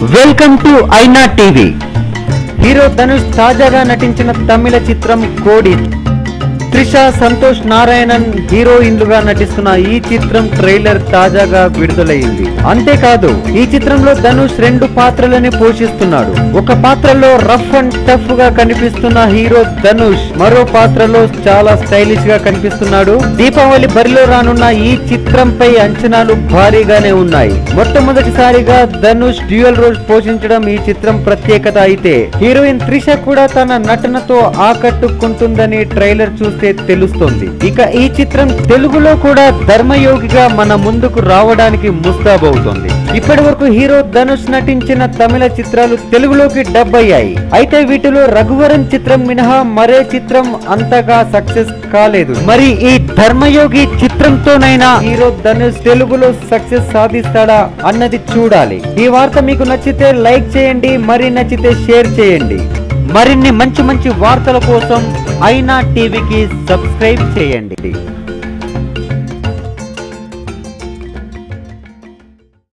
Welcome to ఐనా TV. Hero Dhanush తాజాగా నటించిన తమిళ చిత్రం కోడి. త్రిష, సంతోష్ నారాయణన్ హీరోయిన్లుగా నటిస్తున్న ఈ చిత్రం ట్రైలర్ తాజాగా విడుదలైంది. అంతేకాదు ఈ చిత్రంలో ధనుష్ రెండు పాత్రలని పోషిస్తున్నాడు. ఒక పాత్రలో రఫ్ అండ్ టఫ్ గా కనిపిస్తున్న హీరో ధనుష్ మరో పాత్రలో చాలా స్టైలిష్ గా కనిపిస్తున్నాడు. దీపావళి బరిలో రానున్న ఈ చిత్రంపై అంచనాలు భారీగానే ఉన్నాయి. మొట్టమొదటిసారిగా ధనుష్ డ్యూయల్ రోల్ పోషించడం ఈ చిత్రం ప్రత్యేకత. అయితే హీరోయిన్ త్రిష కూడా తన నటనతో ఆకట్టుకుంటుందని ట్రైలర్ చూస్తే తెలుస్తోంది. ఇక ఈ చిత్రం తెలుగులో కూడా ధర్మయోగిగా మన ముందుకు రావడానికి ముస్తాబవుతోంది. ఇప్పటి వరకు హీరో ధనుష్ నటించిన తమిళ చిత్రాలు తెలుగులోకి డబ్ అయ్యాయి. అయితే వీటిలో రఘువరన్ చిత్రం మినహా మరే చిత్రం అంతగా సక్సెస్ కాలేదు. మరి ఈ ధర్మయోగి చిత్రంతోనైనా హీరో ధనుష్ తెలుగులో సక్సెస్ సాధిస్తాడా అన్నది చూడాలి. ఈ వార్త మీకు నచ్చితే లైక్ చేయండి, మరి నచ్చితే షేర్ చేయండి. మరిన్ని మంచి మంచి వార్తల కోసం ఐనా టీవీకి సబ్స్క్రైబ్ చేయండి.